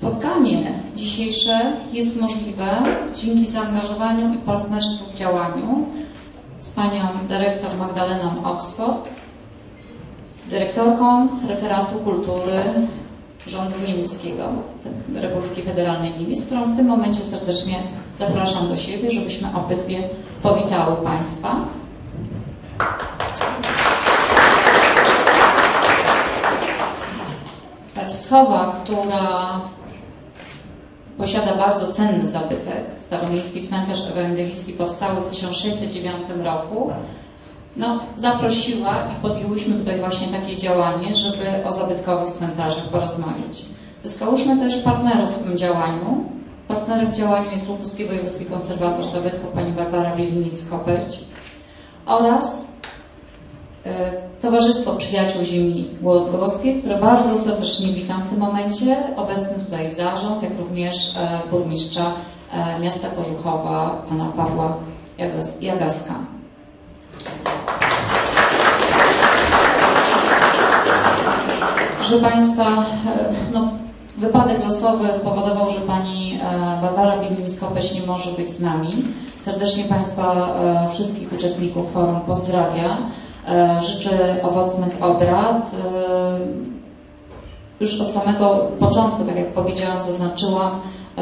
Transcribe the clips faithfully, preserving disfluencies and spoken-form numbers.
Spotkanie dzisiejsze jest możliwe dzięki zaangażowaniu i partnerstwu w działaniu z panią dyrektor Magdaleną Oxford, dyrektorką referatu kultury rządu niemieckiego Republiki Federalnej Niemiec, którą w tym momencie serdecznie zapraszam do siebie, żebyśmy obydwie powitały Państwa. Schowa, która posiada bardzo cenny zabytek, Staromiejski Cmentarz Ewangelicki, powstały w tysiąc sześćset dziewiątym roku, no, zaprosiła i podjęłyśmy tutaj właśnie takie działanie, żeby o zabytkowych cmentarzach porozmawiać. Zyskałyśmy też partnerów w tym działaniu. Partnerem w działaniu jest Lubuski Wojewódzki Konserwator Zabytków pani Barbara Bielinic-Kopeć oraz y, Towarzystwo Przyjaciół Ziemi Głogowskiej, które bardzo serdecznie witam w tym momencie, obecny tutaj zarząd, jak również e, burmistrza e, miasta Kożuchowa, pana Pawła Jagaska. Proszę Państwa, no, wypadek losowy spowodował, że pani Barbara Bielinic-Kopeć nie może być z nami. Serdecznie Państwa, wszystkich uczestników forum pozdrawia. Życzę owocnych obrad. Już od samego początku, tak jak powiedziałam, zaznaczyłam,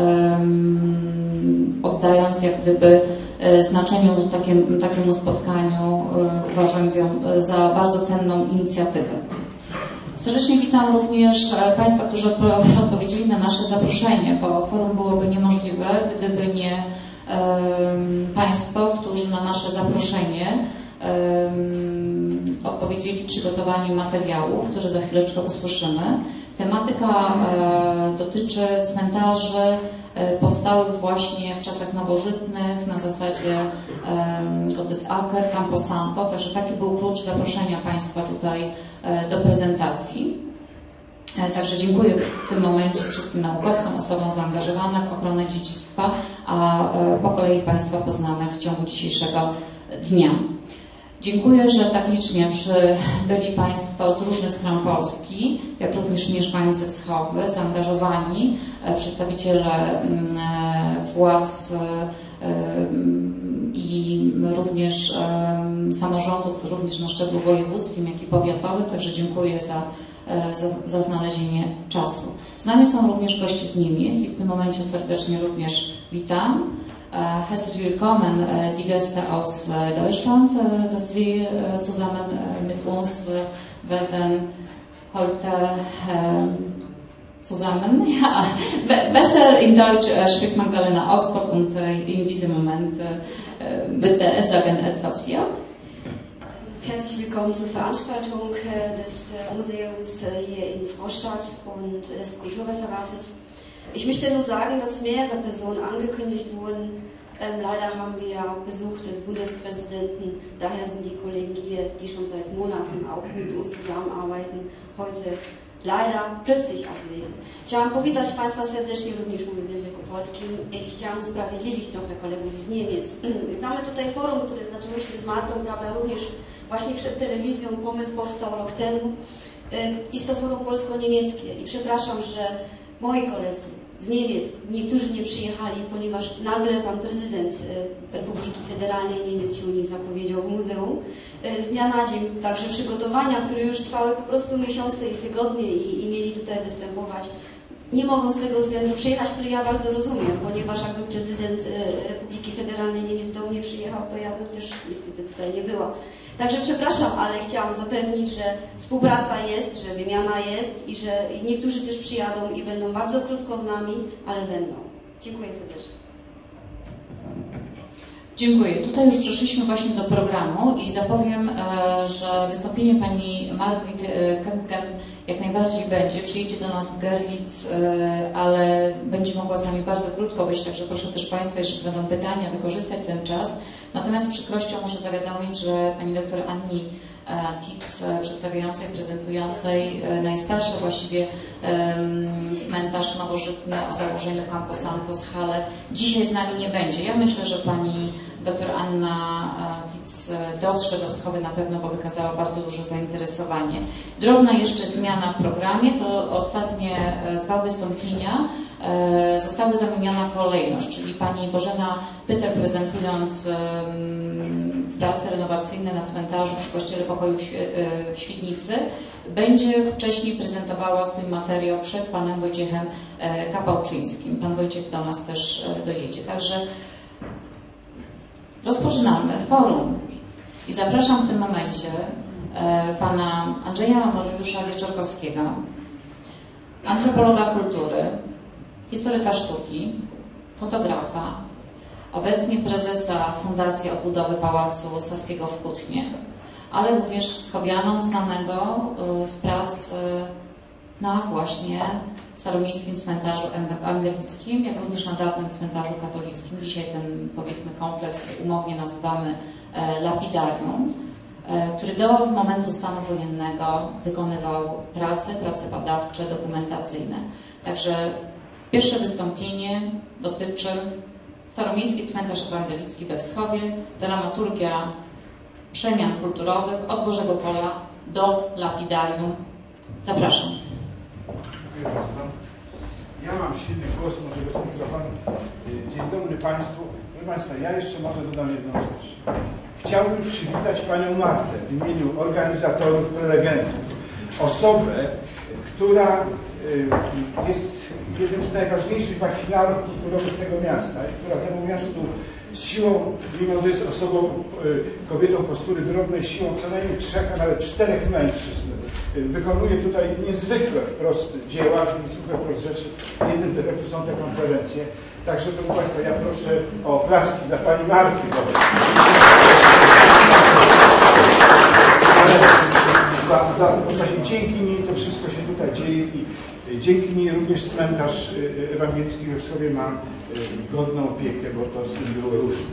oddając jak gdyby znaczeniu takim, takiemu spotkaniu, uważam ją za bardzo cenną inicjatywę. Serdecznie witam również Państwa, którzy odpowiedzieli na nasze zaproszenie, bo forum byłoby niemożliwe, gdyby nie um, Państwo, którzy na nasze zaproszenie um, odpowiedzieli przygotowaniem materiałów, które za chwileczkę usłyszymy. Tematyka e, dotyczy cmentarzy e, powstałych właśnie w czasach nowożytnych na zasadzie e, Gottes Acker, Camposanto, także taki był klucz zaproszenia Państwa tutaj e, do prezentacji. E, także dziękuję w tym momencie wszystkim naukowcom, osobom zaangażowanym w ochronę dziedzictwa, a e, po kolei Państwa poznamy w ciągu dzisiejszego dnia. Dziękuję, że tak licznie byli Państwo z różnych stron Polski, jak również mieszkańcy Wschowy, zaangażowani, przedstawiciele władz i również samorządów, również na szczeblu wojewódzkim, jak i powiatowym, także dziękuję za, za, za znalezienie czasu. Z nami są również goście z Niemiec i w tym momencie serdecznie również witam. Herzlich willkommen, die Gäste aus Deutschland, dass Sie zusammen mit uns werden heute zusammen. Ja, besser in Deutsch spricht Magdalena Oxford und in diesem Moment bitte sagen etwas, ja? Herzlich willkommen zur Veranstaltung des Museums hier in Frostadt und des Kulturreferates. Ich möchte nur sagen, dass mehrere Personen angekündigt wurden. Ähm, leider haben wir ja Besuch des Bundespräsidenten, daher sind die Kollegen hier, die schon seit Monaten auch mit uns zusammenarbeiten, heute leider plötzlich abwesend. Chciałam powitać Państwa serdecznie, również mówię w języku polskim, i chciałam usprawiedliwić trochę kolegów z Niemiec. Mamy tutaj forum, które zaczęłyśmy z Martą, prawda, również właśnie przed telewizją, pomysł powstał rok temu. Jest to forum polsko-niemieckie i przepraszam, że moi koledzy z Niemiec, niektórzy nie przyjechali, ponieważ nagle pan prezydent Republiki Federalnej Niemiec się u nich zapowiedział w muzeum. Z dnia na dzień, także przygotowania, które już trwały po prostu miesiące i tygodnie i, i mieli tutaj występować, nie mogą z tego względu przyjechać, który ja bardzo rozumiem, ponieważ jakby prezydent Republiki Federalnej Niemiec do mnie przyjechał, to ja bym też niestety tutaj nie była. Także przepraszam, ale chciałam zapewnić, że współpraca jest, że wymiana jest i że niektórzy też przyjadą i będą bardzo krótko z nami, ale będą. Dziękuję serdecznie. Dziękuję. Tutaj już przeszliśmy właśnie do programu i zapowiem, że wystąpienie pani Margit Kemken jak najbardziej będzie. Przyjedzie do nas Gerlitz, ale będzie mogła z nami bardzo krótko być, także proszę też Państwa, jeżeli będą pytania, wykorzystać ten czas. Natomiast z przykrością muszę zawiadomić, że pani doktor Anni Kitz, przedstawiającej, prezentującej najstarszy właściwie cmentarz nowożytny o założeniu Camposanto z Halle, dzisiaj z nami nie będzie. Ja myślę, że pani doktor Anna Kitz dotrze do Wschowy na pewno, bo wykazała bardzo duże zainteresowanie. Drobna jeszcze zmiana w programie, to ostatnie dwa wystąpienia została zamieniona kolejność, czyli pani Bożena Pytel, prezentując prace renowacyjne na cmentarzu przy Kościele Pokoju w Świdnicy, będzie wcześniej prezentowała swój materiał przed panem Wojciechem Kapałczyńskim. Pan Wojciech do nas też dojedzie. Także rozpoczynamy forum i zapraszam w tym momencie pana Andrzeja Mariusza Wieczorkowskiego, antropologa kultury, historyka sztuki, fotografa, obecnie prezesa Fundacji Odbudowy Pałacu Saskiego w Kutnie, ale również schowianą, znanego z prac na właśnie Staromiejskim Cmentarzu Angelickim, jak również na dawnym cmentarzu katolickim. Dzisiaj ten, powiedzmy, kompleks umownie nazywamy lapidarium, który do momentu stanu wojennego wykonywał prace, prace badawcze, dokumentacyjne. Także pierwsze wystąpienie dotyczy Staromiejski Cmentarz Ewangelicki we Wschowie, dramaturgia przemian kulturowych od Bożego Pola do lapidarium. Zapraszam. Dziękuję bardzo. Ja mam silny głos, może bez mikrofonu. Dzień dobry Państwu. Proszę Państwa, ja jeszcze może dodam jedną rzecz. Chciałbym przywitać Panią Martę w imieniu organizatorów, prelegentów. Osobę, która jest jednym z najważniejszych filarów kulturowych tego miasta i która temu miastu siłą, mimo że jest osobą, kobietą postury drobnej, siłą co najmniej trzech, a nawet czterech mężczyzn, wykonuje tutaj niezwykle wprost dzieła, niezwykle wprost rzeczy. Jednym z efektów są te konferencje. Także, proszę Państwa, ja proszę o oklaski dla Pani Marty. Za, za, właśnie dzięki niej to wszystko się tutaj dzieje i dzięki niej również cmentarz ewangelicki we Wschowie ma godną opiekę, bo to z tym było różnie.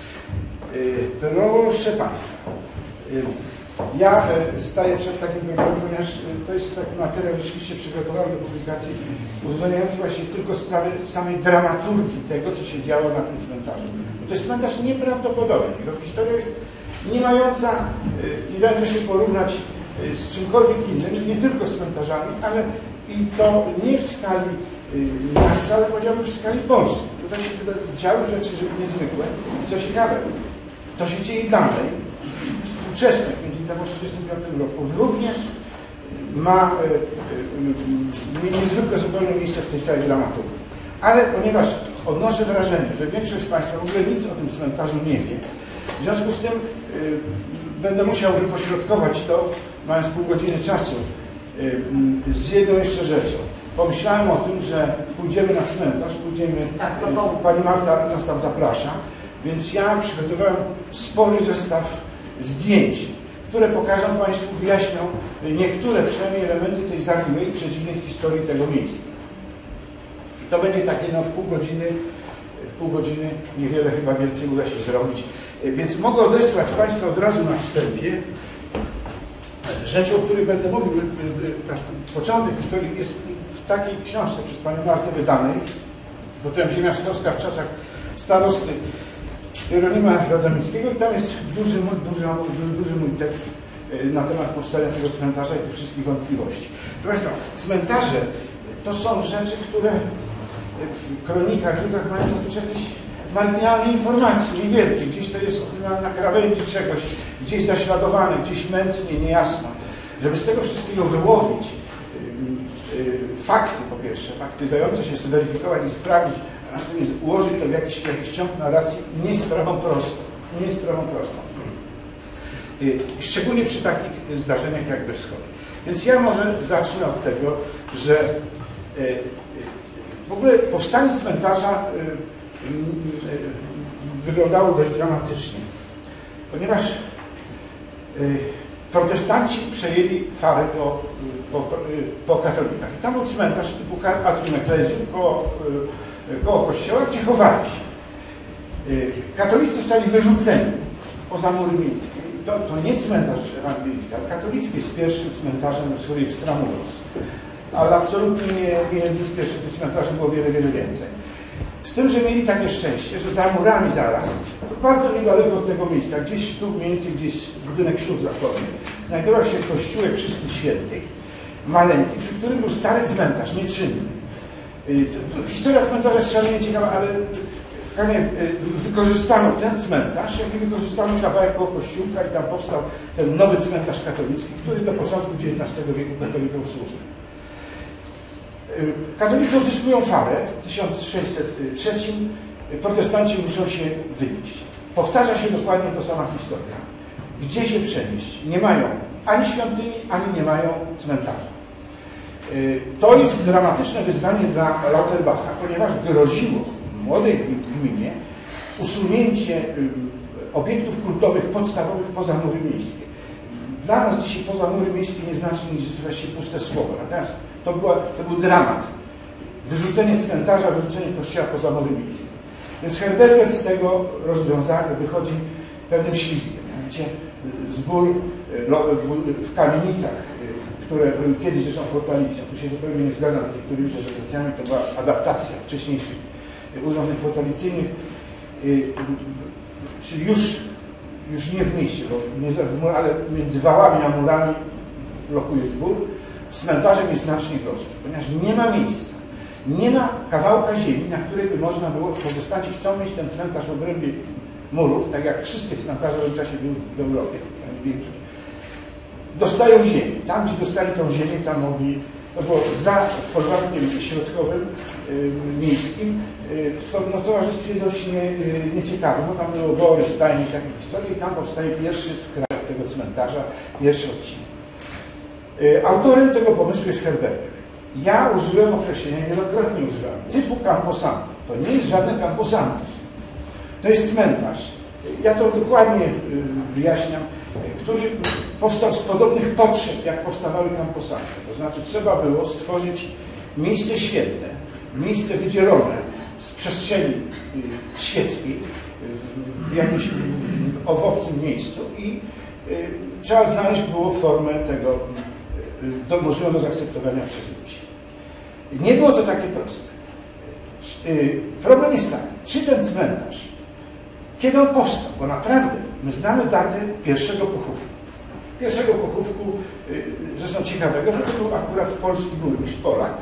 Proszę Państwa, ja staję przed takim programem, ponieważ to jest taki materiał rzeczywiście przygotowany do publikacji, uwzględniający właśnie tylko sprawę samej dramaturgii tego, co się działo na tym cmentarzu. Bo to jest cmentarz nieprawdopodobny. Jego historia jest nie mająca, nie dająca się porównać z czymkolwiek innym, nie tylko z cmentarzami, ale i to nie w skali miasta, ale powiedziałbym w skali Polski. Tutaj się działy rzeczy niezwykłe. I co ciekawe, to się dzieje dalej, współczesne, między innymi w trzydziestym piątym roku, również ma e, e, niezwykle zupełnie miejsce w tej całej dramaturgii. Ale ponieważ odnoszę wrażenie, że większość z Państwa w ogóle nic o tym cmentarzu nie wie, w związku z tym e, będę musiał wypośrodkować to, mając pół godziny czasu, e, z jedną jeszcze rzeczą. Pomyślałem o tym, że pójdziemy na cmentarz, pójdziemy, tak, to Pani Marta nas tam zaprasza, więc ja przygotowałem spory zestaw zdjęć, które pokażą Państwu, wyjaśnią niektóre przynajmniej elementy tej zawiłej i przedziwnej historii tego miejsca. I to będzie takie no, w pół godziny, w pół godziny niewiele chyba więcej uda się zrobić. Więc mogę odesłać Państwa od razu na wstępie rzeczą, o której będę mówił. Początek historii jest w takiej książce przez Panią Martę wydanej, bo to jest Ziemia Wschodowska w czasach starosty Jeronima Radomickiego i tam jest duży, duży, duży mój tekst na temat powstania tego cmentarza i tych wszystkich wątpliwości. Proszę Państwa, cmentarze to są rzeczy, które w kronikach, w źródłach mają zazwyczaj jakieś marginalne informacje, niewielkie. Gdzieś to jest na, na krawędzi czegoś, gdzieś zaśladowane, gdzieś mętnie, niejasno. Żeby z tego wszystkiego wyłowić yy, yy, fakty, po pierwsze, fakty dające się zweryfikować i sprawdzić, a następnie ułożyć to w jakiś, w jakiś ciąg narracji, nie jest sprawą prostą. Nie jest sprawą prostą. Yy, szczególnie przy takich zdarzeniach jak we Wschodzie. Więc ja może zacznę od tego, że yy, yy, w ogóle powstanie cmentarza yy, wyglądało dość dramatycznie, ponieważ y, protestanci przejęli farę po, po, po katolikach. I tam był cmentarz typu Atrium Ecclesiam koło, y, koło kościoła, gdzie chowali się. Y, katolicy zostali wyrzuceni poza mury miejskie. To, to nie cmentarz ewangelicki, ale katolicki jest pierwszym cmentarzem w Wschodzie Extramuros. Ale absolutnie nie, nie jednym z pierwszych tych cmentarzy było wiele, wiele więcej. Z tym, że mieli takie szczęście, że za murami zaraz, to bardzo niedaleko od tego miejsca, gdzieś tu mniej więcej gdzieś budynek sióstr zachodnich, znajdował się kościółek Wszystkich Świętych, maleńki, przy którym był stary cmentarz, nieczynny. Historia cmentarza jest szalenie ciekawa, ale wykorzystano ten cmentarz, jak i wykorzystano kawałek koło kościółka i tam powstał ten nowy cmentarz katolicki, który do początku dziewiętnastego wieku katolikom służył. Katolicy odzyskują falę w tysiąc sześćset trzecim, protestanci muszą się wynieść. Powtarza się dokładnie ta sama historia. Gdzie się przenieść? Nie mają ani świątyni, ani nie mają cmentarza. To jest dramatyczne wyzwanie dla Lauterbacha, ponieważ groziło młodej gminie usunięcie obiektów kultowych podstawowych poza mury miejskie. Dla nas dzisiaj poza mury miejskie nie znaczy nic właściwie puste słowo. Natomiast to, była, to był dramat. Wyrzucenie cmentarza, wyrzucenie kościoła poza mury miejskie. Więc Herberger z tego rozwiązania wychodzi pewnym ślizgiem. Mianowicie zbór w kamienicach, które były kiedyś zresztą fortalicją. Tu się zupełnie nie zgadzam z niektórymi interpretacjami, to była adaptacja wcześniejszych urządzeń fortalicyjnych, czyli już, już nie w mieście, bo nie, ale między wałami a murami lokuje zbór. Z cmentarzem jest znacznie gorzej, ponieważ nie ma miejsca, nie ma kawałka ziemi, na której by można było, protestanci chcą mieć ten cmentarz w obrębie murów, tak jak wszystkie cmentarze w tym czasie były w Europie, większość. Dostają ziemię. Tam, gdzie dostali tą ziemię, tam mogli, to było za folwarkiem środkowym, y, miejskim, y, w, to, no, w towarzystwie dość nie, y, nieciekawym, bo tam było wory, stajnie i takie historie i tam powstaje pierwszy skraj tego cmentarza, pierwszy odcinek. Y, autorem tego pomysłu jest Herberger. Ja użyłem określenia, wielokrotnie używałem, typu camposanto. To nie jest żadne camposanto. To jest cmentarz. Ja to dokładnie y, wyjaśniam, który powstał z podobnych potrzeb, jak powstawały camposanto. To znaczy trzeba było stworzyć miejsce święte, miejsce wydzielone z przestrzeni świeckiej w, w jakimś owocnym miejscu i y, trzeba znaleźć było formę tego y, do, możliwą do zaakceptowania przez ludzi. Nie było to takie proste. Y, problem jest taki, czy ten cmentarz, kiedy on powstał, bo naprawdę my znamy datę pierwszego pochówku. Pierwszego pochówku, zresztą ciekawego, że to był akurat polski burmistrz, Polak,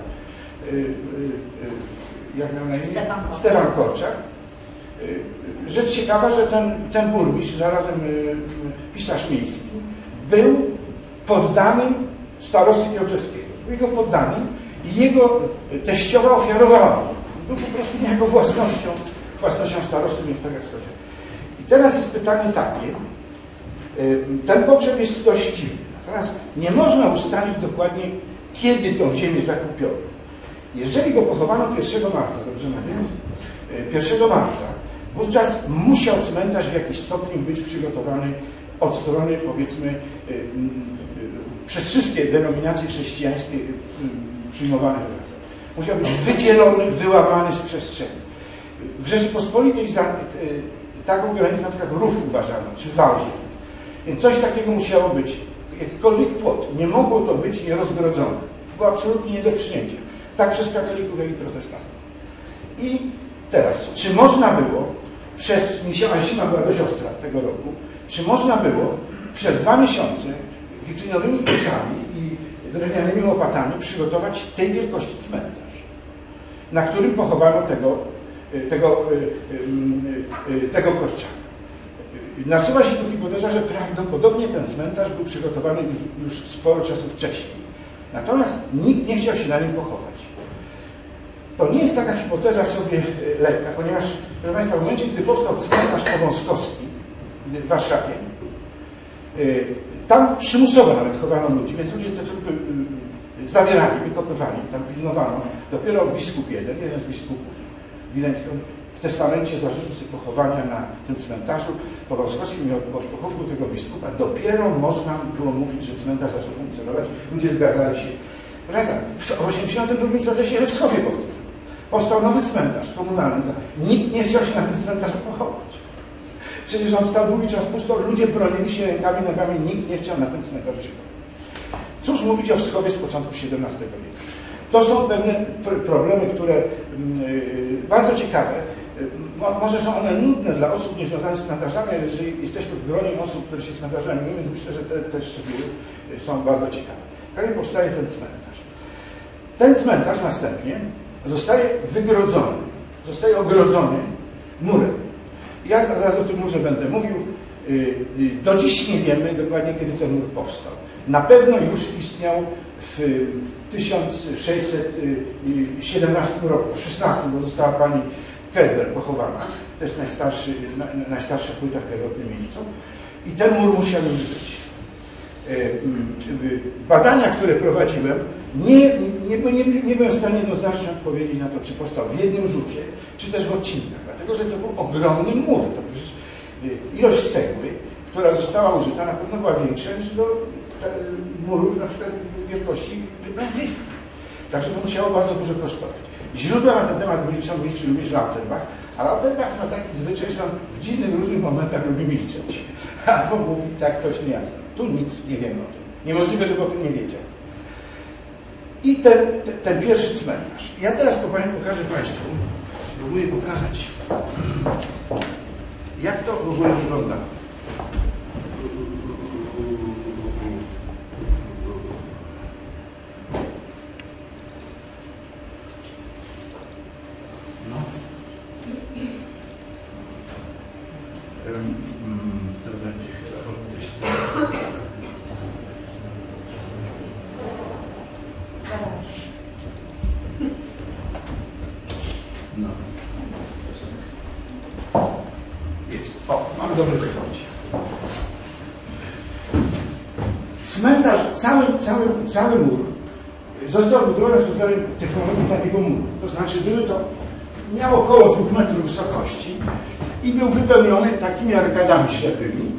jak miał na imię? Stefan Korczak. Rzecz ciekawa, że ten, ten burmistrz, zarazem pisarz miejski, był poddanym starosty Piotrowskiego. Był jego poddanym i jego teściowa ofiarowała mu. Był po prostu niejako własnością, własnością starosty, więc taka sytuacja. I teraz jest pytanie takie, ten potrzeb jest dość dziwny, natomiast nie można ustalić dokładnie, kiedy tą ziemię zakupiono. Jeżeli go pochowano pierwszego marca, dobrze mówię? pierwszego marca, wówczas musiał cmentarz w jakiś stopniu być przygotowany od strony, powiedzmy, przez wszystkie denominacje chrześcijańskie przyjmowane zasad. Musiał być wydzielony, wyłamany z przestrzeni. W Rzeczypospolitej za taką granicę na przykład rów uważano, czy wał ziemi. Więc coś takiego musiało być. Jakikolwiek płot. Nie mogło to być nierozgrodzone. Było absolutnie nie do przyjęcia. Tak przez katolików, jak i protestantów. I teraz, czy można było przez, a zima była dość ostra tego roku, czy można było przez dwa miesiące wiklinowymi koszami i drewnianymi łopatami przygotować tej wielkości cmentarz, na którym pochowano tego, tego, tego Korczaka. Nasuwa się tu hipoteza, że prawdopodobnie ten cmentarz był przygotowany już, już sporo czasu wcześniej. Natomiast nikt nie chciał się na nim pochować. To nie jest taka hipoteza sobie lekka, ponieważ, proszę Państwa, w momencie, gdy powstał cmentarz powązkowski w Warszawie, tam przymusowo nawet chowano ludzi, więc ludzie te trupy zabierali, wykopywali, tam pilnowano. Dopiero biskup jeden, jeden z biskupów wileńskiego, w testamencie zarzucił sobie pochowania na tym cmentarzu powązkowskim i od pochówku tego biskupa dopiero można było mówić, że cmentarz zaczął funkcjonować. Ludzie zgadzali się. W osiemdziesiątym drugim procesie w Wschowie powtórzył. Powstał nowy cmentarz komunalny. Nikt nie chciał się na tym cmentarzu pochować. Przecież on stał długi czas pusto, ludzie bronili się rękami, nogami, nikt nie chciał na tym cmentarzu się pochować. Cóż mówić o Wschowie z początku siedemnastego wieku? To są pewne problemy, które yy, bardzo ciekawe. Może są one nudne dla osób niezwiązanych z cmentarzami, ale jeżeli jesteśmy w gronie osób, które się cmentarzami nie, więc myślę, że te, te szczegóły są bardzo ciekawe. Jak powstaje ten cmentarz? Ten cmentarz następnie zostaje wygrodzony, zostaje ogrodzony murem. Ja zaraz o tym murze będę mówił. Do dziś nie wiemy dokładnie, kiedy ten mur powstał. Na pewno już istniał w tysiąc sześćset siedemnastym roku, w szesnastym, bo została pani Kerber pochowana. To jest najstarszy, najstarsza płyta w pierwotnym miejscu. I ten mur musiał już być. Badania, które prowadziłem, nie, nie, nie, nie byłem w stanie jednoznacznie odpowiedzieć na to, czy powstał w jednym rzucie, czy też w odcinkach, dlatego że to był ogromny mur. To przecież ilość cegły, która została użyta, na pewno była większa niż do murów na przykład wielkości brytyjskiej. Także to musiało bardzo dużo kosztować. Źródła na ten temat byli liczył również Lauterbach, a Lauterbach ma taki zwyczaj, że on w dziwnych, różnych momentach lubi milczeć. Albo mówi tak coś niejasne. Tu nic nie wiemy o tym. Niemożliwe, żeby o tym nie wiedział. I ten, ten, ten pierwszy cmentarz. Ja teraz pokażę Państwu, spróbuję pokazać, jak to w ogóle wygląda. No. To będzie chyba od tej strony. No. Jest. O, mamy dobre wychodzi. Cmentarz, cały, cały, cały mur został wybudowany z użyciem technologii taniego muru. To znaczy, były to, miał około dwóch metrów wysokości i był wypełniony takimi arkadami ślepymi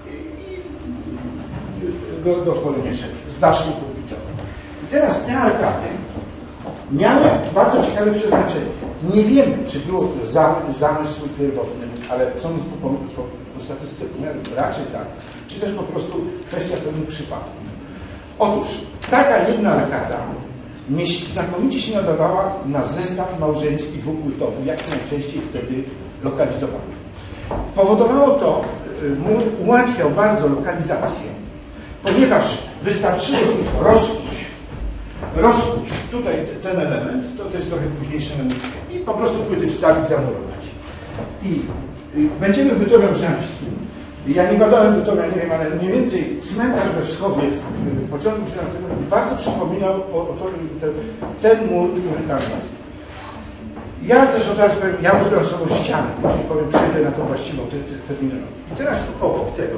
i go do nie szedł, z daszników widoków. I teraz te arkady miały bardzo ciekawe przeznaczenie. Nie wiemy, czy było to zamysł pierwotny, ale sądząc po, po, po statystyce, raczej tak, czy też po prostu kwestia pewnych przypadków. Otóż taka jedna arkada znakomicie się nadawała na zestaw małżeński dwupłytowy, jak najczęściej wtedy lokalizowany. Powodowało to, mur ułatwiał bardzo lokalizację, ponieważ wystarczyło tylko rozkuć, rozkuć tutaj ten element, to, to jest trochę późniejszy element, i po prostu płyty wstawić, zamurować. I, i będziemy w Bytomiu Brzęskim. Ja nie badałem Bytomia, nie wiem, ale mniej więcej cmentarz we Wschowie w początku siedemnastego wieku bardzo przypominał o, o to, ten, ten mur, który tam jest. Ja zresztą teraz powiem, ja użyłem sobie ściany, czyli powiem, przejdę na tą właściwą te, te, terminologię. I teraz obok tego.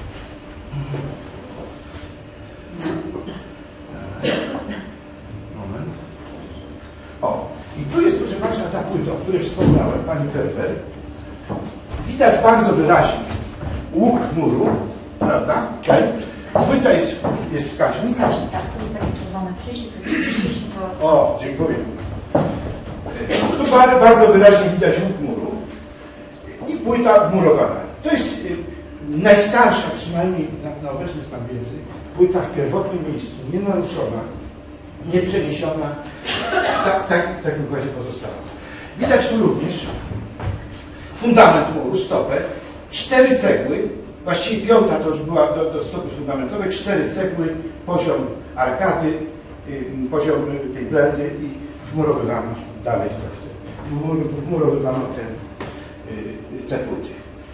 Moment. O, i tu jest, proszę Państwa, ta płyta, o której wspomniałem, pani Kerber. Widać bardzo wyraźnie łuk muru, prawda? Ten. Płyta jest, jest wskaźnik. Tak, tu jest taki czerwony przycisk, przycisk to... O, dziękuję. Tu bardzo wyraźnie widać łuk muru i płyta wmurowana. To jest najstarsza, przynajmniej na, na obecny stan wiedzy, płyta w pierwotnym miejscu, nienaruszona, nieprzeniesiona, w, ta, w, tak, w takim układzie pozostała. Widać tu również fundament muru, stopę, cztery cegły, właściwie piąta to już była do, do stopy fundamentowej, cztery cegły, poziom arkady, y, poziom tej blendy i wmurowywano dalej w to, wmurowywano te, y, te płyty.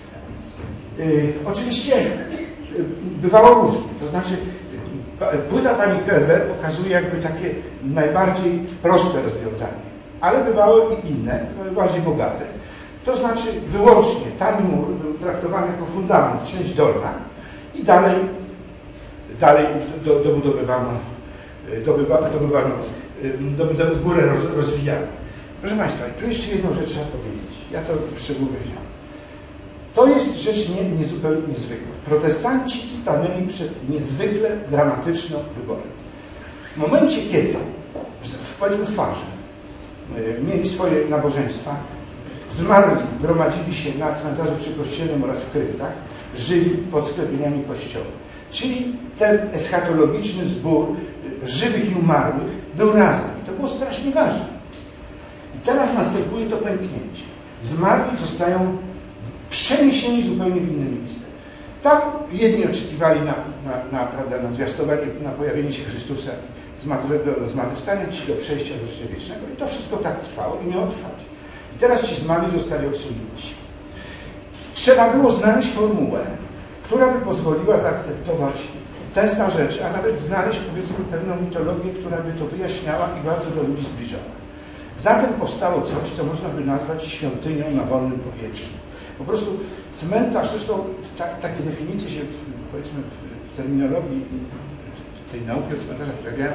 Y, oczywiście y, bywało różnie, to znaczy płyta pani Kerber pokazuje jakby takie najbardziej proste rozwiązanie, ale bywały i inne, bardziej bogate. To znaczy wyłącznie tani mur był traktowany jako fundament, część dolna i dalej, dalej do, dobudowywano, dobywano, dobywano, dobywano górę roz, rozwijano. Proszę Państwa, tu jeszcze jedną rzecz trzeba powiedzieć. Ja to szczegółowo wiedziałem. To jest rzecz nie, nie zupełnie niezwykła. Protestanci stanęli przed niezwykle dramatycznym wyborem. W momencie, kiedy w, w powiedzmy farze mieli swoje nabożeństwa, zmarli gromadzili się na cmentarzu przykościelnym oraz w kryptach, żyli pod sklepieniami kościoła. Czyli ten eschatologiczny zbór żywych i umarłych był razem. I to było strasznie ważne. I teraz następuje to pęknięcie. Zmarli zostają przeniesieni zupełnie w inne miejsce. Tam jedni oczekiwali na, na, na, prawda, na zwiastowanie, na pojawienie się Chrystusa, zmartwychwstania, ci do przejścia do życia wiecznego. I to wszystko tak trwało i miało trwać. I teraz ci zmarli zostali odsunięci. Trzeba było znaleźć formułę, która by pozwoliła zaakceptować te stan rzeczy, a nawet znaleźć, powiedzmy, pewną mitologię, która by to wyjaśniała i bardzo do ludzi zbliżała. Zatem powstało coś, co można by nazwać świątynią na wolnym powietrzu. Po prostu cmentarz, zresztą ta, takie definicje się, w, powiedzmy, w, w terminologii tej nauki o cmentarzach pojawiają.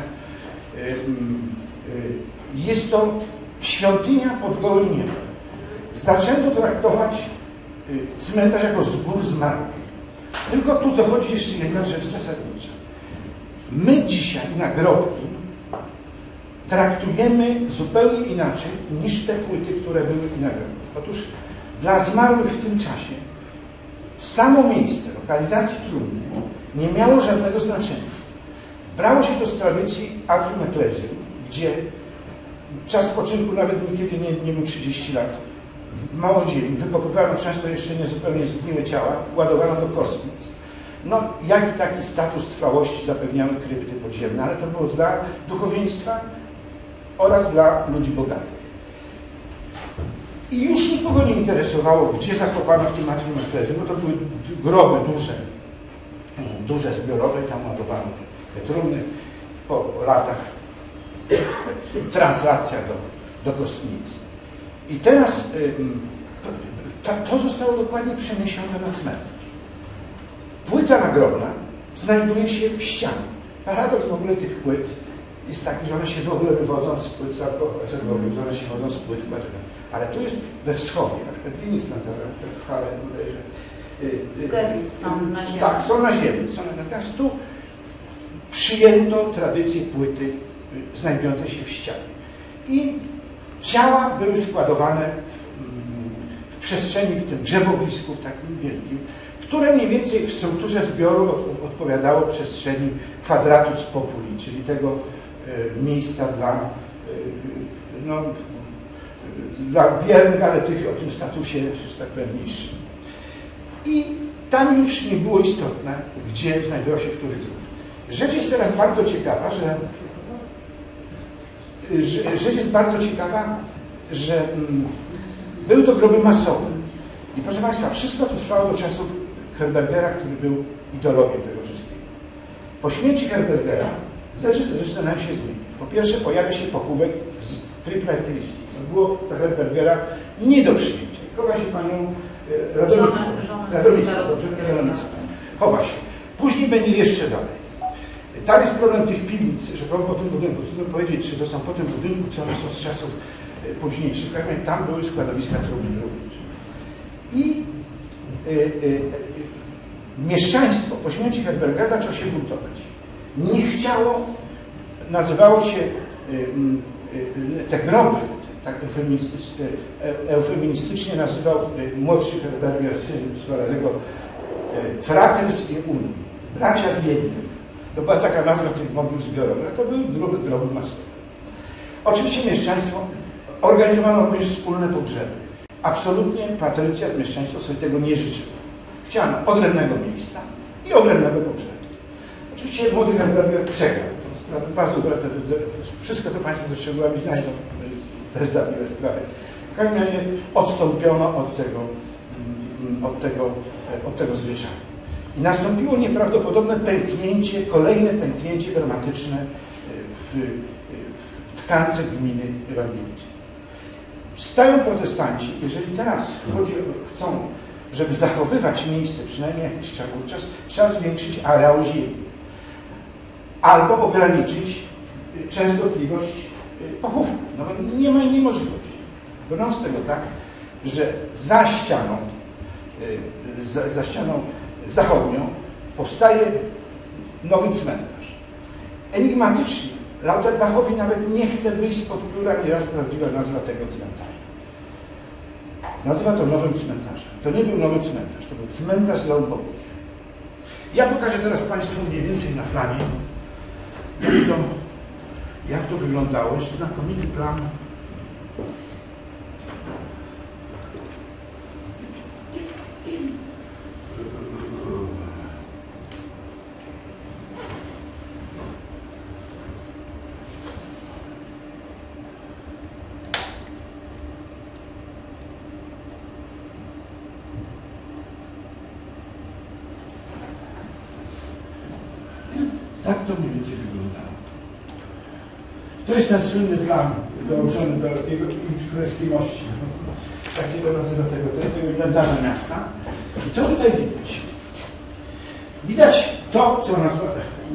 Jest to świątynia pod gołym niebem. Zaczęto traktować cmentarz jako zbór zmarłych. Tylko tu dochodzi jeszcze jedna rzecz zasadnicza. My dzisiaj nagrobki traktujemy zupełnie inaczej niż te płyty, które były i nagrobki. Otóż dla zmarłych w tym czasie samo miejsce lokalizacji trumny nie miało żadnego znaczenia. Brało się to z tradycji atrium ecclesiam, gdzie czas spoczynku nawet niekiedy nie, nie był trzydzieści lat. Mało ziemi, wykopywano często jeszcze niezupełnie zgniłe ciała, ładowano do kostnic. No, jaki taki status trwałości zapewniały krypty podziemne, ale to było dla duchowieństwa oraz dla ludzi bogatych. I już nikogo nie interesowało, gdzie zakopano w tym atrium ecclesiam, bo to były groby duże, duże zbiorowe, tam ładowano te trumny po latach. Translacja do, do kostnicy. I teraz to, to zostało dokładnie przeniesione na cmentarz. Płyta nagrobna znajduje się w ścianie. Paradoks w ogóle tych płyt jest taki, że one się w ogóle wywodzą z płyt sarkowych, że one się wywodzą z płyt płaczkowych. Ale tu jest we wschowie, na przykład w innych cmentarzach, w Hale, są na ziemi. Tak, są na ziemi. Są, natomiast tu przyjęto tradycję płyty znajdującej się w ścianie. I ciała były składowane w, w przestrzeni, w tym drzewowisku, w takim wielkim, które mniej więcej w strukturze zbioru od, odpowiadało przestrzeni kwadratus populi, czyli tego e, miejsca dla, e, no, dla wiernych, ale tych o tym statusie, że tak powiem, niższym. I tam już nie było istotne, gdzie znajdował się który z nich. Rzecz jest teraz bardzo ciekawa, że Rzecz jest bardzo ciekawa, że mm, były to groby masowe. I proszę Państwa, wszystko to trwało do czasów Herbergera, który był ideologiem tego wszystkiego. Po śmierci Herbergera rzeczy zaczynają się zmienić. Po pierwsze pojawia się pochówek w Krypletyliski, co było za Herbergera nie do przyjęcia. Chowa się panią Radomicką. Radomicką. Chowa się. Później będzie jeszcze dalej. Tam jest problem tych piwnic, że to po tym budynku. Trudno powiedzieć, czy to są po tym budynku, czy one są z czasów późniejszych. W każdym razie tam były składowiska trumien również. I y, y, y, mieszczaństwo po śmierci Herberga zaczęło się buntować. Nie chciało, nazywało się y, y, te groby, tak eufemistycznie, eufemistycznie nazywał y, młodszy Herberger, syn Swaradego, y, Fraters in Unii, bracia w jednym. To była taka nazwa tych mogił zbiorowych, a to były groby, groby masowe. Oczywiście mieszczaństwo organizowano również wspólne pogrzeby. Absolutnie patrycjat, mieszczaństwo sobie tego nie życzyło. Chciano odrębnego miejsca i odrębnego pogrzebu. Oczywiście młody Herberger przegrał. To sprawy bardzo dobre. Wszystko to Państwo ze szczegółami znajdą. To jest też zabiłe sprawy. W każdym razie odstąpiono od tego, od tego, od tego zwyczaju. I nastąpiło nieprawdopodobne pęknięcie, kolejne pęknięcie dramatyczne w, w tkance gminy ewangelickiej. Stają protestanci, jeżeli teraz chodzi, chcą, żeby zachowywać miejsce przynajmniej jakiś czas, wówczas trzeba zwiększyć areał ziemi. Albo ograniczyć częstotliwość pochówku. No bo nie ma innej możliwości. Brną z tego tak, że za ścianą, za, za ścianą zachodnią powstaje nowy cmentarz. Enigmatycznie Lauterbachowi nawet nie chce wyjść spod pióra nieraz prawdziwa nazwa tego cmentarza. Nazywa to nowym cmentarzem. To nie był nowy cmentarz, to był cmentarz dla ubogich. Ja pokażę teraz Państwu mniej więcej na planie, jak to, jak to wyglądało. Jest znakomity plan. Tak to mniej więcej wyglądało. To jest ten słynny plan dołączony do jego królewskiej mości. Takiego nazywa tego, tego inwentarza miasta. I co tutaj widać? Widać to, co nazwa...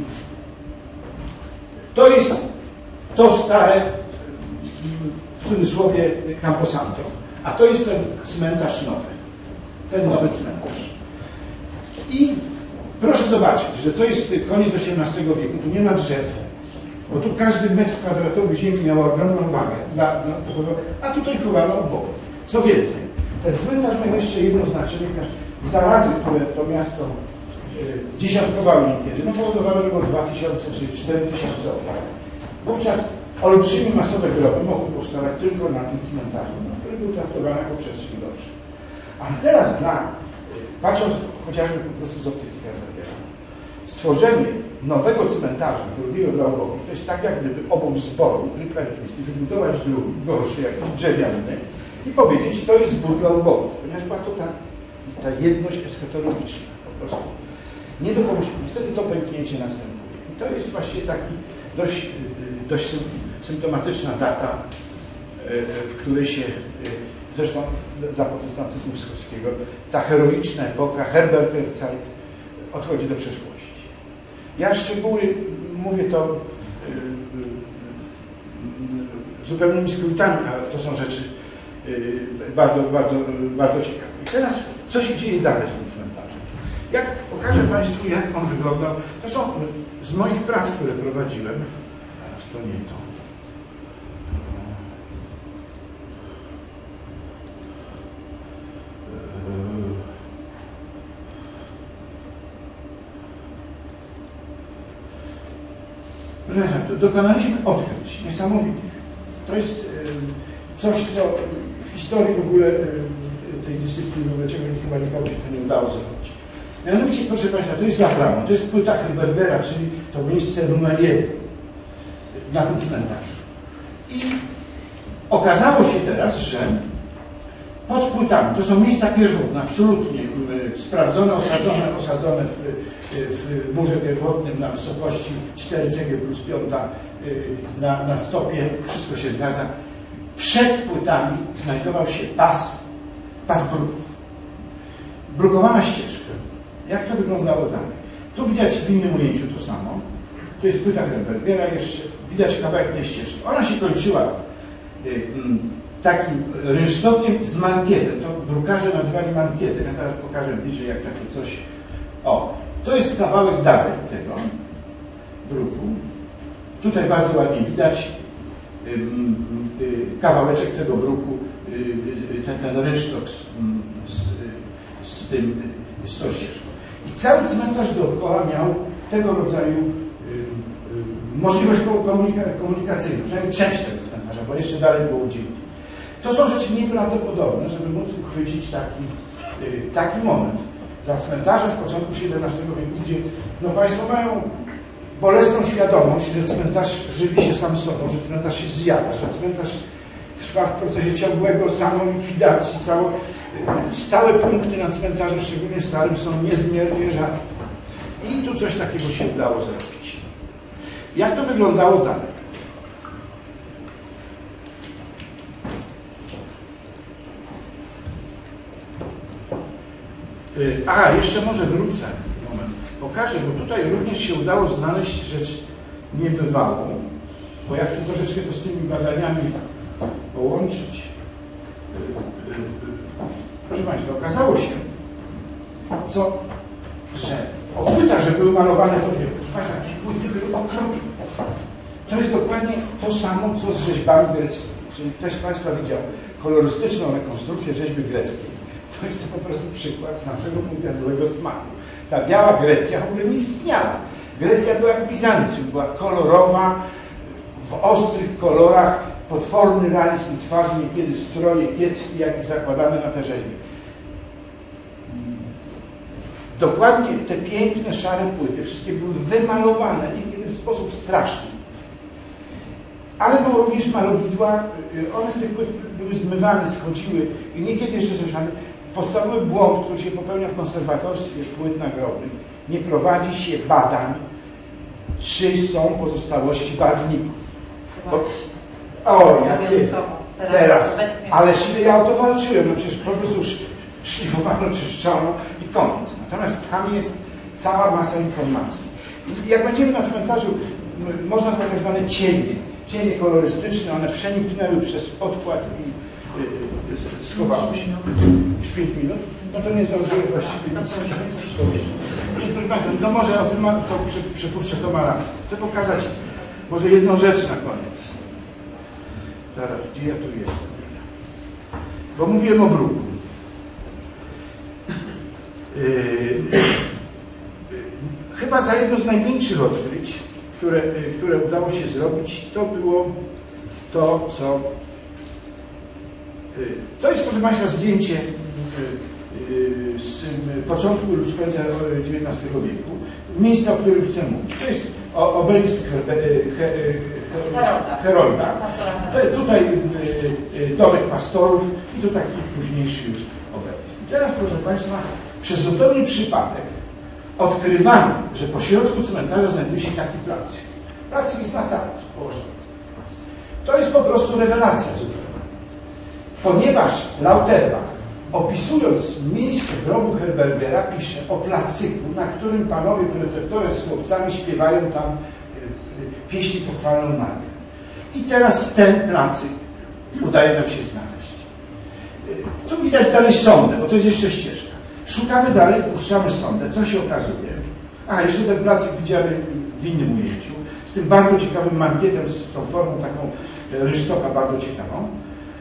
To jest to stare, w cudzysłowie, Camposanto, a to jest ten cmentarz nowy. Ten nowy cmentarz. I proszę zobaczyć, że to jest koniec osiemnastego wieku. Tu nie ma drzew, bo tu każdy metr kwadratowy ziemi miał ogromną wagę. Dla, no, a tutaj chowano obok. Co więcej, ten cmentarz miał jeszcze jedno znaczenie, ponieważ zarazy, które to miasto y, dziesiątkowały niekiedy, no powodowały, że było dwa tysiące czy cztery tysiące ofiar. Wówczas olbrzymie masowe groby mogły powstawać tylko na tym cmentarzu, no, który był traktowany jako przestrzeń gorsza. A teraz dla, patrząc chociażby po prostu z optyki Herbergera, stworzenie nowego cmentarza, drugiego dla ubogich, to jest tak, jak gdyby obok zboru, ryplanistów, wybudować drugi, gorszy, jakiś drzewniany i powiedzieć, to jest zbór dla ubogich, ponieważ była to ta, ta jedność eschatologiczna po prostu. Nie do pomyślenia. Niestety to pęknięcie następuje. I to jest właśnie taki dość, dość symptomatyczna data, w której się, zresztą dla protestantyzmu wschodniego, ta heroiczna epoka Herbergerzeit odchodzi do przeszłości. Ja szczegóły mówię to zupełnymi skrótami, ale to są rzeczy bardzo, bardzo, bardzo ciekawe. I teraz, co się dzieje dalej z tym cmentarzem? Jak pokażę Państwu, jak on wyglądał, to są z moich prac, które prowadziłem, teraz to nie to. Proszę Państwa, dokonaliśmy odkryć niesamowitych. To jest coś, co w historii w ogóle tej dyscypliny, dlaczego chyba nikomu się to nie udało zrobić. Mianowicie, proszę Państwa, to jest zaprawą, to jest płyta Herbergera, czyli to miejsce numer jeden na tym cmentarzu. I okazało się teraz, że pod płytami, to są miejsca pierwotne, absolutnie sprawdzone, osadzone, osadzone w, w murze pierwotnym na wysokości cztery cegieł plus piąta na, na stopie, wszystko się zgadza. Przed płytami znajdował się pas, pas bruków. Brukowana ścieżka. Jak to wyglądało dalej? Tu widać w innym ujęciu to samo. Tu jest płyta Herbergera, jeszcze widać kawałek tej ścieżki. Ona się kończyła y, y, takim rynsztokiem z mankietem. To brukarze nazywali mankietem. Ja zaraz pokażę bliżej, jak takie coś. O, to jest kawałek dalej tego bruku. Tutaj bardzo ładnie widać y, y, kawałeczek tego bruku, y, y, ten, ten rynsztok z, z, z, tym, z tą ścieżką. I cały cmentarz dookoła miał tego rodzaju y, y, możliwość komunika komunikacyjną, przynajmniej część tego cmentarza, bo jeszcze dalej było gdzie indziej. To są rzeczy nieprawdopodobne, żeby móc uchwycić taki, y, taki moment dla cmentarza z początku siedemnastego wieku, gdzie no, Państwo mają bolesną świadomość, że cmentarz żywi się sam sobą, że cmentarz się zjada, że cmentarz trwa w procesie ciągłego samolikwidacji. Całe, stałe punkty na cmentarzu, szczególnie starym, są niezmiernie rzadkie. I tu coś takiego się udało zrobić. Jak to wyglądało dalej? A, jeszcze może wrócę. Moment. Pokażę, bo tutaj również się udało znaleźć rzecz niebywałą, bo ja chcę troszeczkę to z tymi badaniami połączyć. Proszę Państwa, okazało się, co, że o płytach, że były malowane, to wiem, proszę Państwa, te płyty były okropne. To jest dokładnie to samo, co z rzeźbami greckimi. Jeżeli ktoś z Państwa widział kolorystyczną rekonstrukcję rzeźby greckiej, to jest to po prostu przykład z naszego mówienia złego smaku. Ta biała Grecja w ogóle nie istniała. Grecja była jak Bizancjum, była kolorowa, w ostrych kolorach, potworny realizm twarzy, niekiedy stroje kiecki, jakie zakładane na te rzeźby. Dokładnie te piękne, szare płyty, wszystkie były wymalowane, niekiedy w sposób straszny. Ale było również malowidła, one z tych płyt były zmywane, schodziły i niekiedy jeszcze coś tam. Podstawowy błąd, który się popełnia w konserwatorstwie płyt nagrobnych, nie prowadzi się badań czy są pozostałości barwników. Bo, o, jakie teraz, teraz. Ale ja o to walczyłem, no przecież po prostu szlifowano, czyszczono i koniec. Natomiast tam jest cała masa informacji. I jak będziemy na cmentarzu, można znaleźć tak zwane cienie, cienie kolorystyczne, one przeniknęły przez podkład i yy, schowały się. Już pięć minut? No to nie zdążyłem właściwie nic. No może o tym ma, to przypuszczę, to ma rację. Chcę pokazać może jedną rzecz na koniec. Zaraz, gdzie ja tu jestem? Bo mówiłem o bruku. Yy, chyba za jedno z największych odkryć, które, które udało się zrobić, to było to, co... Yy, to jest, proszę Państwa, zdjęcie yy, z początku lub z końca dziewiętnastego wieku, miejsca, o którym chcę mówić. To jest obelisk Herolda. Tutaj domek pastorów i tu taki późniejszy już obelisk. I teraz, proszę Państwa, przez zupełny przypadek odkrywamy, że po środku cmentarza znajduje się taki placyk. Placyk jest na całość położony. To jest po prostu rewelacja zupełna. Ponieważ Lauterbach, opisując miejsce grobu Herbergera, pisze o placyku, na którym panowie preceptorzy z chłopcami śpiewają tam pieśni pochwalną Markę. I teraz ten placyk udaje nam się znaleźć. Tu widać dalej sondę, bo to jest jeszcze ścieżka. Szukamy dalej, puszczamy sondę. Co się okazuje? A, jeszcze ten placyk widziałem w innym ujęciu, z tym bardzo ciekawym mankietem, z tą formą taką rynsztoka bardzo ciekawą.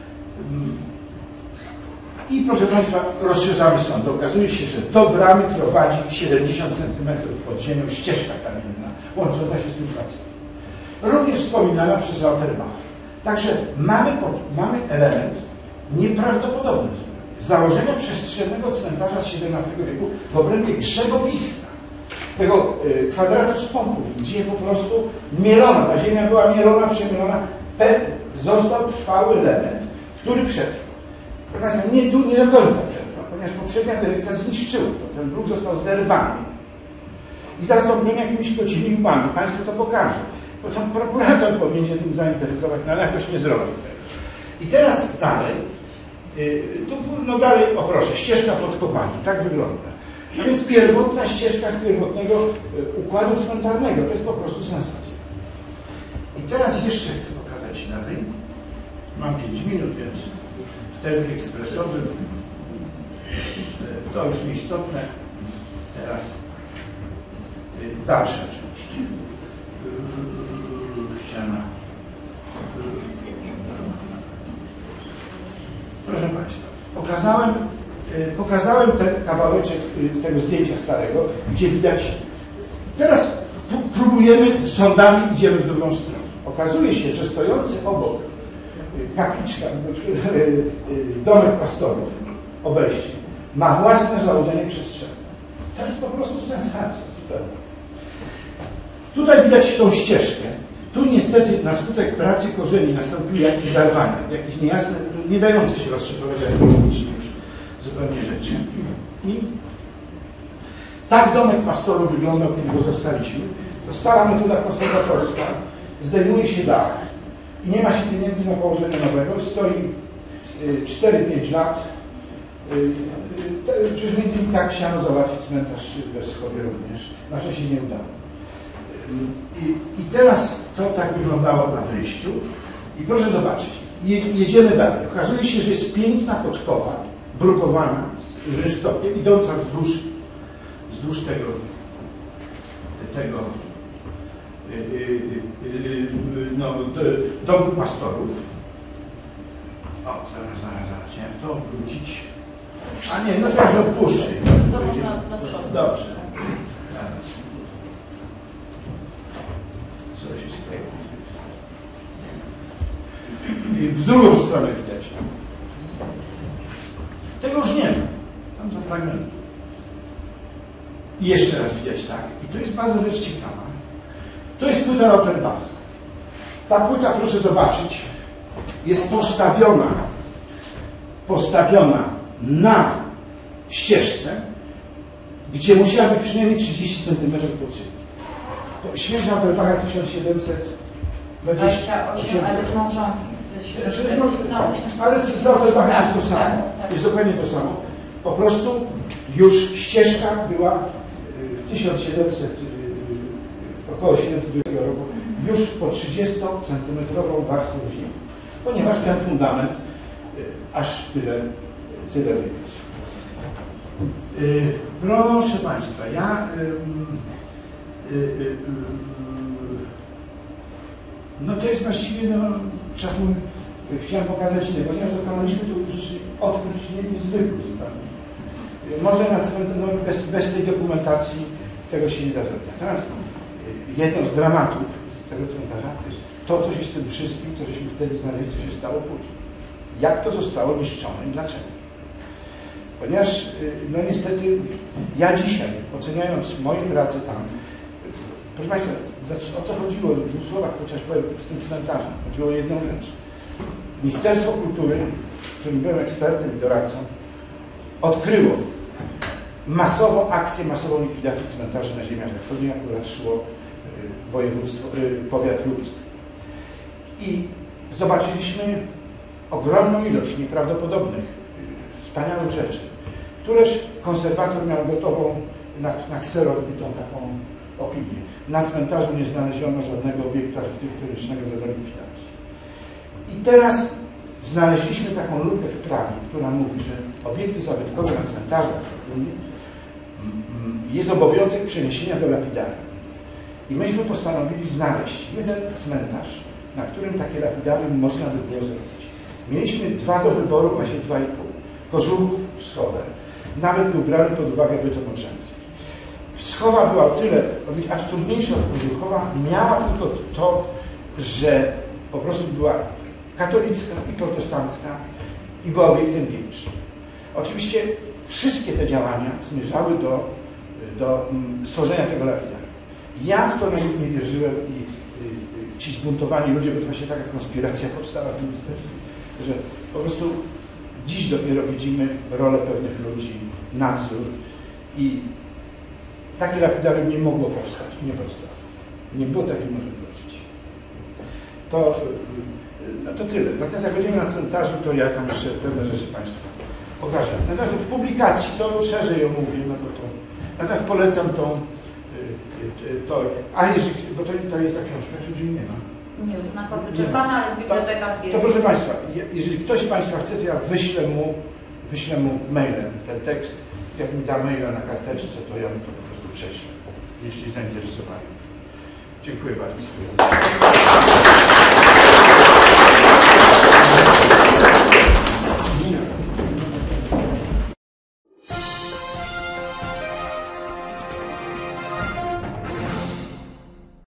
I proszę Państwa, rozszerzamy sondę. Okazuje się, że do bramy prowadzi siedemdziesiąt centymetrów pod ziemią ścieżka kamienna, łącząca się z tym placykiem. Również wspominana przez Lauterbacha. Także mamy, mamy element nieprawdopodobny. Założenia przestrzennego cmentarza z siedemnastego wieku w obrębie grzegowiska, tego y, kwadratu z pompą, gdzie po prostu mielona, ta ziemia była mielona, przemielona, został trwały element, który przetrwał. Natomiast nie, tu nie do końca przetrwał, ponieważ poprzednia dyrekcja zniszczyła to. Ten bruk został zerwany i zastąpiony jakimiś kocimi łbami. Państwu to pokażę. Bo to prokurator powinien się tym zainteresować, no ale jakoś nie zrobił tego. I teraz dalej, yy, tu, no dalej, o proszę, ścieżka pod kopalnią, tak wygląda. A więc pierwotna ścieżka z pierwotnego yy, układu cmentarnego, to jest po prostu sensacja. I teraz jeszcze chcę pokazać dalej. Mam pięć minut, więc w tempie ekspresowym yy, to już nieistotne. Teraz yy, dalsza część. Ściana. Proszę Państwa, pokazałem, pokazałem ten kawałeczek tego zdjęcia starego, gdzie widać, teraz próbujemy sondami, idziemy w drugą stronę. Okazuje się, że stojący obok kapliczka, domek pastorów, obejście, ma własne założenie przestrzenne. To jest po prostu sensacja zupełna. Tutaj widać tą ścieżkę. Tu niestety na skutek pracy korzeni nastąpiły jakieś zarwania, jakieś niejasne, nie dające się rozszyfrować astronomicznie już zupełnie rzeczy. I tak domek pastorów wyglądał, kiedy go zostaliśmy. To stara metoda konserwatorska, zdejmuje się dach i nie ma się pieniędzy na położenie nowego. Stoi cztery pięć lat. Przecież między innymi tak chciano załatwić cmentarz we Wschodzie również. Nasze się nie udało. I, I teraz to tak wyglądało na wyjściu. I proszę zobaczyć, je, jedziemy dalej. Okazuje się, że jest piękna podkowa, brukowana z rynsztokiem, idąca wzdłuż, wzdłuż tego, tego yy, yy, yy, no, domu pastorów. O, zaraz, zaraz, zaraz, jak to obrócić? A nie, no to już odpuszczę. To można do przodu. Dobrze. Zaraz. Coś jest tego. I w drugą stronę widać. Tego już nie ma. Tam są fragmenty. I jeszcze raz widać tak. I to jest bardzo rzecz ciekawa. To jest płyta Lauterbacha. Ta płyta, proszę zobaczyć, jest postawiona postawiona na ścieżce, gdzie musiała być przynajmniej trzydzieści centymetrów po cyklu. Śmierć na Auerbach'a tysiąc siedemset dwadzieścia osiem, ale z małżonki. Ale z Auerbachem jest to samo. Jest dokładnie to samo. Po prostu już ścieżka była w tysiąc siedemset, około siedemset roku, już po trzydziestocentymetrową warstwą ziemi. Ponieważ ten fundament aż tyle, tyle wyniósł. Proszę Państwa, ja no to jest właściwie, no czasem chciałem pokazać inne, ponieważ dokonaliśmy tu rzeczy odkryć niezwykłych zupełnie. Może na, no, bez, bez tej dokumentacji tego się nie da zrobić. Teraz jedną z dramatów tego cmentarza jest to, co się z tym wszystkim, co żeśmy wtedy znaleźli, co się stało później. Jak to zostało niszczone i dlaczego? Ponieważ, no niestety, ja dzisiaj, oceniając moje prace tam, proszę Państwa, o co chodziło w dwóch słowach, chociaż powiem z tym cmentarzem, chodziło o jedną rzecz. Ministerstwo Kultury, w którym byłem ekspertem i doradcą, odkryło masową akcję, masową likwidację cmentarzy na ziemiach zachodnich, akurat szło województwo, powiat lubski. I zobaczyliśmy ogromną ilość nieprawdopodobnych, wspaniałych rzeczy, któreż konserwator miał gotową na, na ksero odbitą taką opinię. Na cmentarzu nie znaleziono żadnego obiektu architektonicznego za likwidacji. I teraz znaleźliśmy taką lukę w prawie, która mówi, że obiekty zabytkowe na cmentarzach jest obowiązek przeniesienia do lapidarium. I myśmy postanowili znaleźć jeden cmentarz, na którym takie lapidarium można by było zrobić. Mieliśmy dwa do wyboru, właśnie dwa i pół. Kożuchów, Wschowę. Nawet był brany pod uwagę Bytom-Moczeński. Wschowa była o tyle, acz trudniejsza od Kożuchowa, miała tylko to, że po prostu była katolicka i protestancka i była obiektem większym. Oczywiście wszystkie te działania zmierzały do, do stworzenia tego lapidarium. Ja w to nie wierzyłem i ci zbuntowani ludzie, bo to właśnie taka konspiracja powstała w ministerstwie, że po prostu dziś dopiero widzimy rolę pewnych ludzi, nadzór i takie lapidarium nie mogło powstać, nie powstało. Nie było takiej możliwości. To, no to tyle. Natomiast jak będziemy na cmentarzu, to ja tam jeszcze pewne rzeczy Państwu pokażę. Natomiast w publikacji to szerzej omówię, no to, to natomiast polecam tą to, a jeżeli, bo to, to jest ta książka, czy już nie ma? Nie, już na kod wyczerpana, ale w bibliotekach jest. To proszę Państwa, jeżeli ktoś z Państwa chce, to ja wyślę mu, wyślę mu mailem ten tekst. Jak mi da maila na karteczce, to ja mu to po prostu prześlę, jeśli zainteresowani. Dziękuję bardzo.